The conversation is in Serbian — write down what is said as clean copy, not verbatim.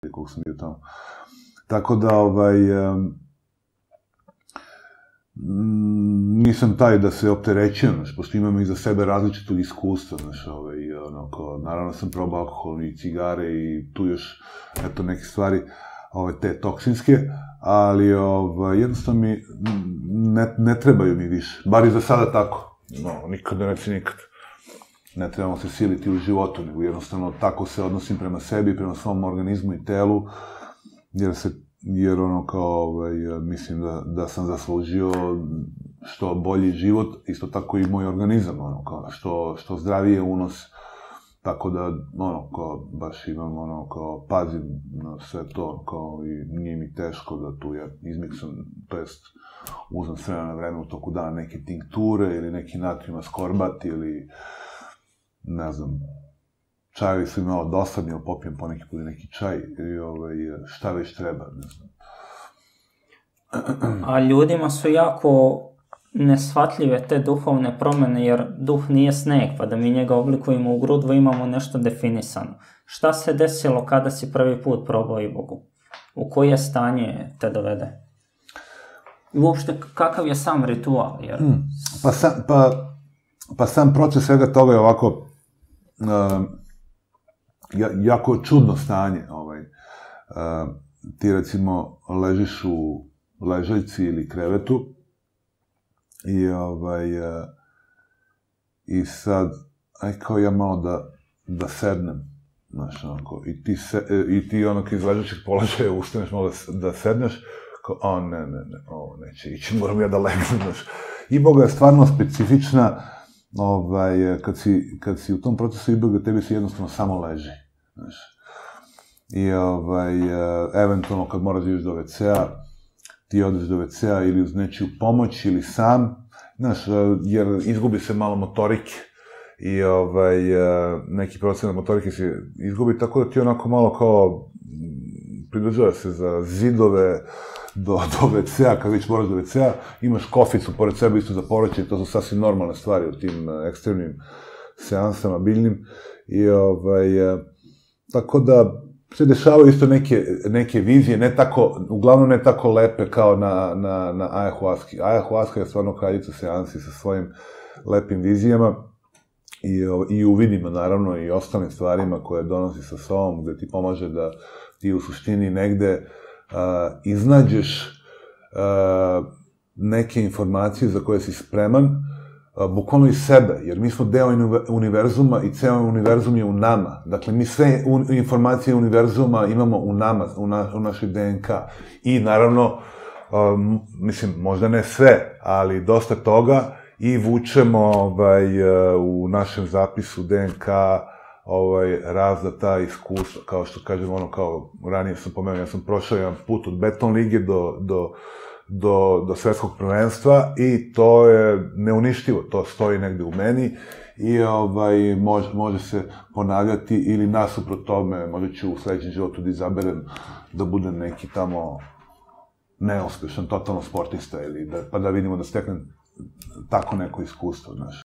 koliko sam bio tamo. Tako da, nisam taj da se opterećujem, pošto imam iza sebe različitog iskustva, naravno sam probao alkohol i cigare i tu još, eto, neke stvari, te toksinske, ali jednostavno mi ne trebaju mi više, bar i za sada tako, nikad ne reci nikad. Ne trebamo se siliti u životu, nego jednostavno tako se odnosim prema sebi, prema svom organizmu i telu, jer mislim da sam zaslužio što bolji život, isto tako i moj organizam, što zdravije unos, tako da, baš imam, pazim na sve to, i nije mi teško da tu ja izmiksam, to jest uzmem s vremena na vreme u toku dana neke tinkture ili neki natrium askorbat ili, ne znam, čajevi su mi malo dosadni, ali popijem poneki put neki čaj i šta već treba, ne znam. A ljudima su jako neshvatljive te duhovne promene, jer duh nije sneg, pa da mi njega oblikujemo u grudvu imamo nešto definisano. Šta se desilo kada si prvi put probao Ibogu? U koje stanje te dovede? I uopšte, kakav je sam ritual? Pa sam proces svega toga je ovako jako čudno stanje. Ti, recimo, ležiš u ležaljci ili krevetu i sad, kao ja malo da sednem, znaš, i ti iz ležaćeg položaja ustaneš malo da sedneš, kao, ne, ovo neće ići, moram ja da legnem, znaš. Iboga je stvarno specifična, kad si u tom procesu Iboga, tebi se jednostavno samo leži, znaš. I, eventualno, kad moraš da ideš do WC-a, ti odeš do WC-a ili uz nečiju pomoć ili sam, znaš, jer izgubi se malo motorike i neki procenat motorike se izgubi, tako da ti onako malo kao pridržava se za zidove do WC-a, kad već moraš do WC-a, imaš koficu pored sebe isto za poroćaj, to su sasvim normalne stvari u tim ekstremnim seansama, biljnim, i tako da se dešavaju isto neke vizije, uglavnom ne tako lepe kao na ayahuaski. Ayahuaska je stvarno kraljica seansi sa svojim lepim vizijama i uvidima, naravno, i ostalim stvarima koje donosi sa sobom, gde ti pomaže da ti u suštini negde iznađeš neke informacije za koje si spreman, bukvalno iz sebe, jer mi smo deo univerzuma i ceo univerzum je u nama. Dakle, mi sve informacije univerzuma imamo u nama, u našoj DNK. I naravno, mislim, možda ne sve, ali dosta toga i vučemo u našem zapisu DNK razda ta iskustva, kao što kažem, kao ranije sam pomenuo, ja sam prošao jedan put od Beton lige do svetskog prvenstva i to je neuništivo, to stoji negde u meni i može se ponavljati ili nasuprot tome, možda ću u sledećem životu da izaberem da budem neki tamo neuspešan, totalno sportista, pa da vidimo da steknem tako neko iskustvo, znaš.